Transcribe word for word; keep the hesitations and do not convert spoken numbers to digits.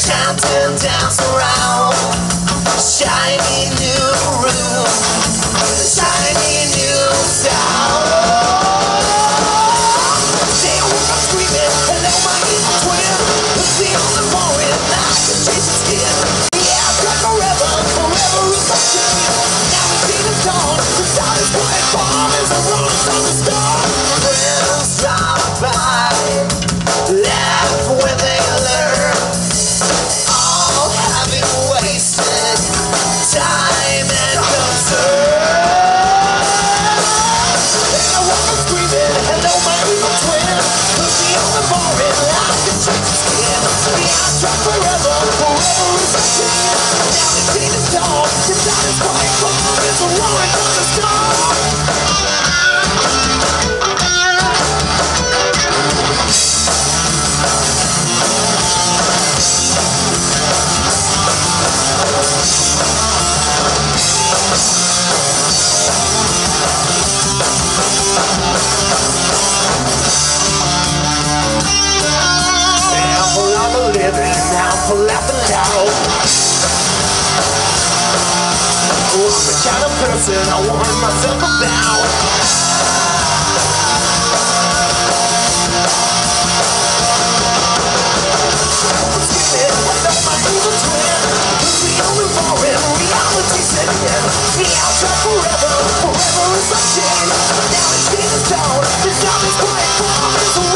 Time to dance around. Shiny new room, shiny new sound. They were screaming, hello my evil twin. Put me on the floor and I can change the skin. Yeah, I've got forever, forever is my chain. Now we see the dawn, the sound is quiet farm as the rolling on the star. Friends drive by, laugh when they learn. All having wasted time and concern. And I wanna scream it, hello my evil twin. Put me on the bar and I can change the skin. Yeah, I've tried forever, forever is my chain. Now the day is dawn, the sound is quiet farm as the roaring on the star. Living now for laughing loud. Oh, I'm the kind of person I want myself about. I'm screaming, hello my evil twin. Put me on the floor and reality set in. Yeah, I'll try forever, forever is my chain. Now it's been a dawn, the dawn is quiet, calm as